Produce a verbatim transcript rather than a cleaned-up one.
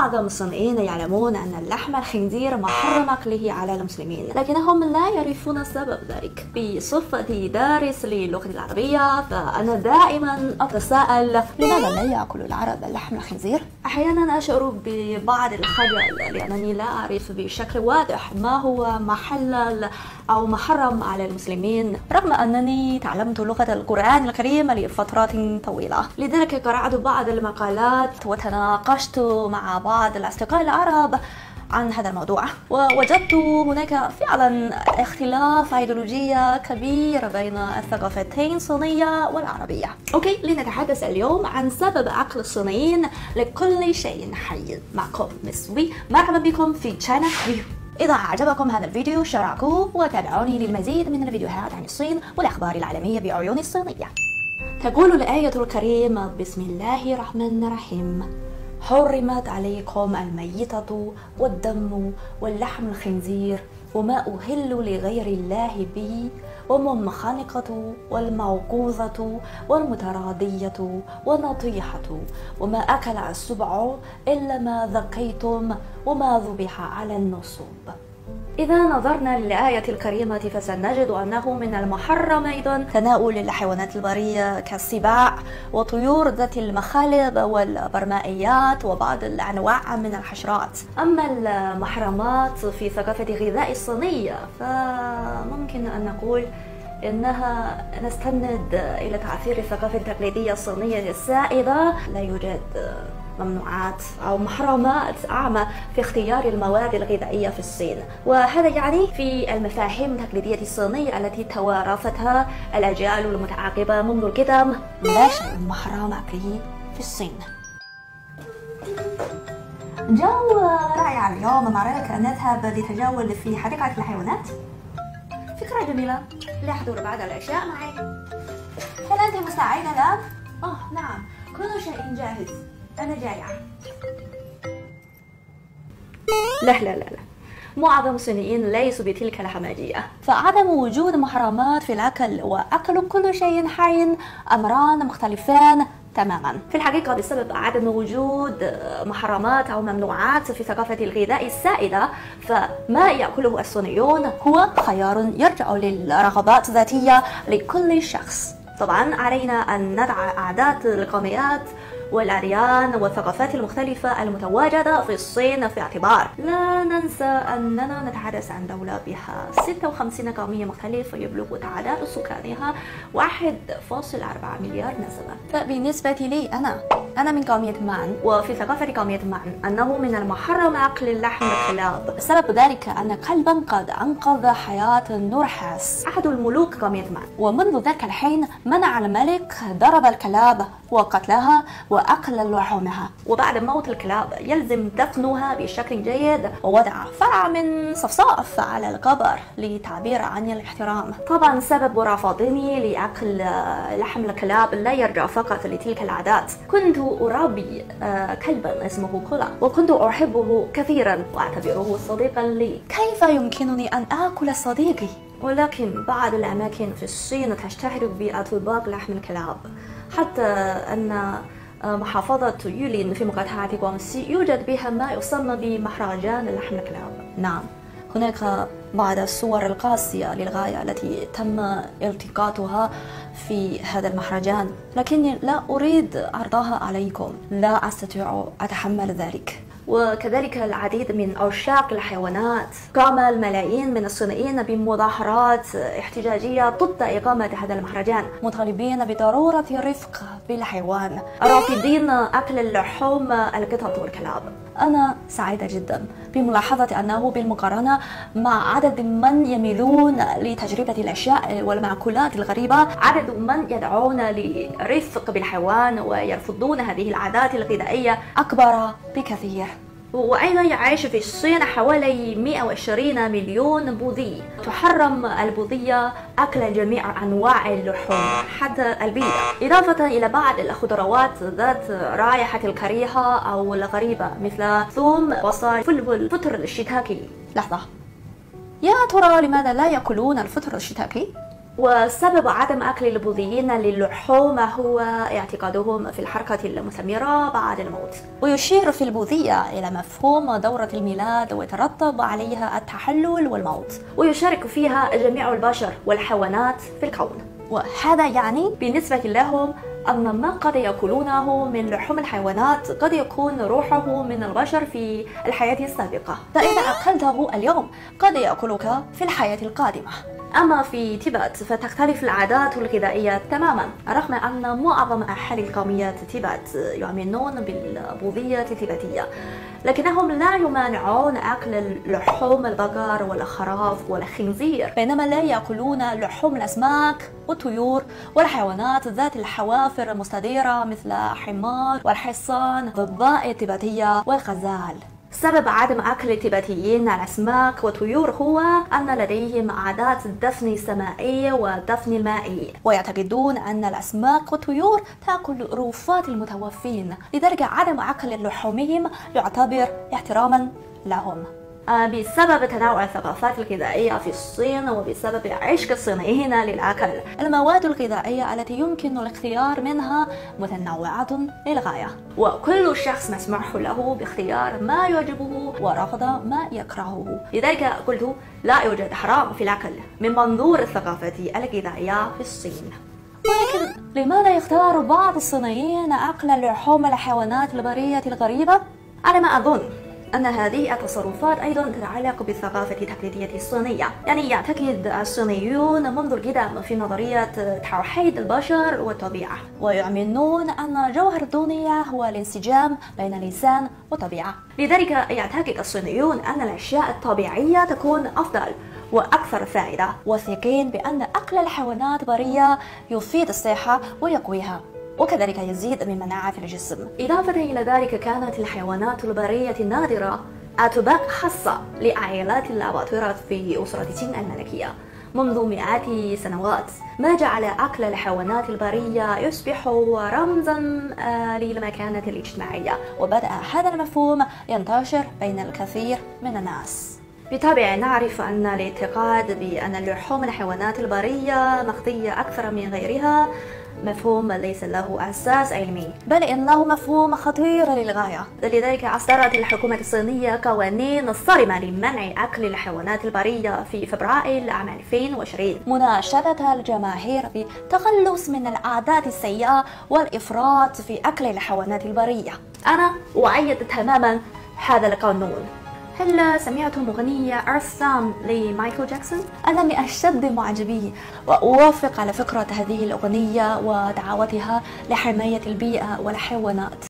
معظم الصينيين يعلمون أن اللحم الخنزير محرم أكله على المسلمين، لكنهم لا يعرفون سبب ذلك. بصفتي دارس للغة العربية فأنا دائما أتساءل لماذا لا يأكل العرب اللحم الخنزير؟ أحيانا أشعر ببعض الخجل لأنني لا أعرف بشكل واضح ما هو محلل أو محرم على المسلمين، رغم أنني تعلمت لغة القرآن الكريم لفترات طويلة. لذلك قرأت بعض المقالات وتناقشت مع بعض الأصدقاء العرب عن هذا الموضوع، ووجدت هناك فعلا اختلاف أيديولوجية كبير بين الثقافتين الصينية والعربية. أوكي، لنتحدث اليوم عن سبب أكل الصينيين لكل شيء حي. معكم مس وي، مرحبا بكم في تشاينا ريفيو. إذا أعجبكم هذا الفيديو شاركوه وتابعوني للمزيد من الفيديوهات عن الصين والأخبار العالمية بعيون الصينية. تقول الآية الكريمة: بسم الله الرحمن الرحيم، حرمت عليكم الميتة والدم واللحم الخنزير وما أهل لغير الله به والمنخنقة والموقوذة والمتراضية والنطيحة وما أكل السبع إلا ما ذكيتم وما ذبح على النصب. إذا نظرنا للآية الكريمة فسنجد أنه من المحرم أيضا تناول الحيوانات البرية كالسباع وطيور ذات المخالب والبرمائيات وبعض الأنواع من الحشرات. أما المحرمات في ثقافة الغذاء الصينية فممكن أن نقول إنها نستند إلى تأثير الثقافة التقليدية الصينية السائدة. لا يوجد ممنوعات أو محرمات عامة في اختيار المواد الغذائية في الصين، وهذا يعني في المفاهيم التقليدية الصينية التي توارثتها الأجيال المتعاقبة منذ القدم لا شيء محرم أكله في الصين. جو رائع اليوم، ما رأيك نذهب لتجول في حديقة الحيوانات؟ فكرة جميلة، لأحضر بعض الأشياء معي. هل أنت مستعدة الآن؟ أوه نعم، كل شيء جاهز، أنا جايعة. لا لا لا لا، معظم الصينيين ليسوا بتلك الهمجية، فعدم وجود محرمات في الأكل وأكل كل شيء حي أمران مختلفان تماما. في الحقيقة بسبب عدم وجود محرمات أو ممنوعات في ثقافة الغذاء السائدة، فما يأكله الصينيون هو خيار يرجع للرغبات الذاتية لكل شخص. طبعا علينا أن نضع أعداد القوميات والأديان والثقافات المختلفة المتواجدة في الصين في اعتبار. لا ننسى أننا نتحدث عن دولة بها ستة وخمسين قومية مختلفة يبلغ تعداد سكانها واحد فاصلة أربعة مليار نسمة. فبالنسبة لي أنا أنا من قومية مان، وفي ثقافة قومية مان أنه من المحرم أكل لحم الكلاب. سبب ذلك أن كلبا قد أنقذ حياة نورحاس أحد الملوك قومية مان، ومنذ ذاك الحين منع الملك ضرب الكلاب وقتلها وأكل لحومها، وبعد موت الكلاب يلزم دفنها بشكل جيد ووضع فرع من صفصاف على القبر للتعبير عن الاحترام. طبعا سبب رفضني لأكل لحم الكلاب لا يرجع فقط لتلك العادات. كنت أربي كلبا اسمه كولا، وكنت أحبه كثيرا وأعتبره صديقا لي. كيف يمكنني أن آكل صديقي؟ ولكن بعض الأماكن في الصين تشتهر بأطباق لحم الكلاب، حتى أن محافظة يولين في مقاطعة غوانسي يوجد بها ما يسمى بمهرجان لحم الكلاب. نعم، هناك بعض الصور القاسية للغاية التي تم التقاطها في هذا المهرجان، لكني لا أريد عرضها عليكم، لا أستطيع أتحمل ذلك. وكذلك العديد من عشاق الحيوانات قام الملايين من الصينيين بمظاهرات احتجاجية ضد إقامة هذا المهرجان، مطالبين بضرورة الرفق بالحيوان، رافضين أكل اللحوم القطط والكلاب. أنا سعيدة جدا بملاحظة أنه بالمقارنة مع عدد من يميلون لتجربة الأشياء والمأكولات الغريبة، عدد من يدعون للرفق بالحيوان ويرفضون هذه العادات الغذائية أكبر بكثير. وأيضا يعيش في الصين حوالي مئة وعشرين مليون بوذي. تحرم البوذية أكل جميع أنواع اللحوم حتى البيض، إضافة إلى بعض الخضروات ذات رائحة الكريهة أو الغريبة مثل ثوم، بصل، فلفل. الفطر الشتاكي. لحظة، يا ترى لماذا لا يأكلون الفطر الشتاكي؟ وسبب عدم أكل البوذيين للحوم هو اعتقادهم في الحركة المثمرة بعد الموت. ويشير في البوذية إلى مفهوم دورة الميلاد ويترتب عليها التحلل والموت، ويشارك فيها جميع البشر والحيوانات في الكون. وهذا يعني بالنسبة لهم أن ما قد يأكلونه من لحوم الحيوانات قد يكون روحه من البشر في الحياة السابقة، فإذا أكلته اليوم قد يأكلك في الحياة القادمة. أما في تيبت فتختلف العادات الغذائية تماما، رغم أن معظم أهالي قومية تيبت يؤمنون بالبوذية التيبتية، لكنهم لا يمانعون أكل لحوم البقر والخراف والخنزير، بينما لا يأكلون لحوم الأسماك والطيور والحيوانات ذات الحوافر المستديرة مثل الحمار والحصان والضباء التيبتية والغزال. سبب عدم أكل التيبتيين الأسماك والطيور هو أن لديهم عادات الدفن السمائي والدفن المائي، ويعتقدون أن الأسماك والطيور تأكل روفات المتوفين، لذلك عدم أكل لحومهم يعتبر احتراما لهم. بسبب تنوع الثقافات الغذائية في الصين وبسبب عشق الصينيين للأكل، المواد الغذائية التي يمكن الاختيار منها متنوعة للغاية، وكل شخص مسموح له باختيار ما يعجبه ورفض ما يكرهه. لذلك قلت لا يوجد حرام في الأكل من منظور الثقافة الغذائية في الصين. ولكن لماذا يختار بعض الصينيين أكل لحوم الحيوانات البرية الغريبة؟ على ما أظن أن هذه التصرفات أيضا تتعلق بالثقافة التقليدية الصينية، يعني يعتقد الصينيون منذ القدم في نظرية توحيد البشر والطبيعة، ويؤمنون أن جوهر الدنيا هو الانسجام بين الإنسان والطبيعة. لذلك يعتقد الصينيون أن الأشياء الطبيعية تكون أفضل وأكثر فائدة، واثقين بأن أكل الحيوانات برية يفيد الصحة ويقويها، وكذلك يزيد من مناعة الجسم. إضافة إلى ذلك كانت الحيوانات البرية النادرة أطباق خاصة لعائلات الأباطرة في أسرة تشين الملكية منذ مئات سنوات، ما جعل أكل الحيوانات البرية يصبح رمزا للمكانة الاجتماعية، وبدأ هذا المفهوم ينتشر بين الكثير من الناس. بالطبع نعرف أن الاعتقاد بأن لحوم الحيوانات البرية مخفية أكثر من غيرها مفهوم ليس له أساس علمي، بل إنه مفهوم خطير للغاية. لذلك أصدرت الحكومة الصينية قوانين صارمة لمنع أكل الحيوانات البرية في فبراير عام ألفين وعشرين، مناشدة الجماهير بالتخلص من العادات السيئة والإفراط في أكل الحيوانات البرية. أنا أؤيد تماما هذا القانون. هل سمعتم أغنية Earth Song لمايكل جاكسون؟ أنا من أشد معجبيه، وأوافق على فكرة هذه الأغنية ودعوتها لحماية البيئة والحيوانات.